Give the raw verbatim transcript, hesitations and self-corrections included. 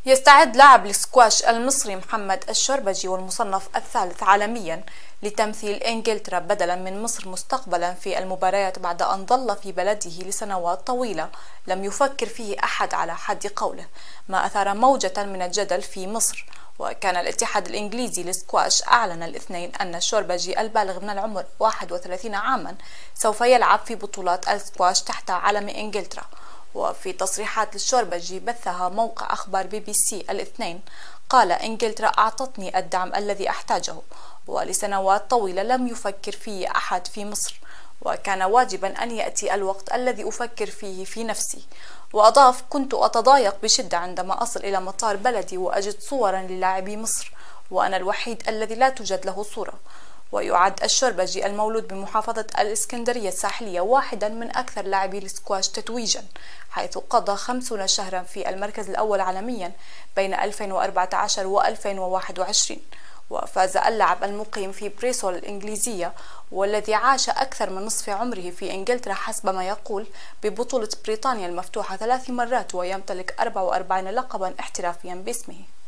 يستعد لاعب السكواش المصري محمد الشربجي والمصنف الثالث عالميا لتمثيل إنجلترا بدلا من مصر مستقبلا في المباريات بعد أن ظل في بلده لسنوات طويلة لم يفكر فيه أحد على حد قوله، ما أثار موجة من الجدل في مصر. وكان الاتحاد الإنجليزي للسكواش أعلن الاثنين أن الشربجي البالغ من العمر واحد وثلاثين عاما سوف يلعب في بطولات السكواش تحت علم إنجلترا. وفي تصريحات للشربجي بثها موقع أخبار بي بي سي الاثنين، قال: إنجلترا أعطتني الدعم الذي أحتاجه، ولسنوات طويلة لم يفكر في أحد في مصر، وكان واجبا أن يأتي الوقت الذي أفكر فيه في نفسي. وأضاف: كنت أتضايق بشدة عندما أصل إلى مطار بلدي وأجد صورا للاعبي مصر، وأنا الوحيد الذي لا توجد له صورة. ويعد الشربجي المولود بمحافظة الإسكندرية الساحلية واحدا من أكثر لاعبي السكواش تتويجا، حيث قضى خمسون شهرا في المركز الأول عالميا بين ألفين وأربعة عشر و ألفين وواحد وعشرين. وفاز اللاعب المقيم في بريسول الإنجليزية والذي عاش أكثر من نصف عمره في إنجلترا حسب ما يقول ببطولة بريطانيا المفتوحة ثلاث مرات، ويمتلك أربع وأربعين لقبا احترافيا باسمه.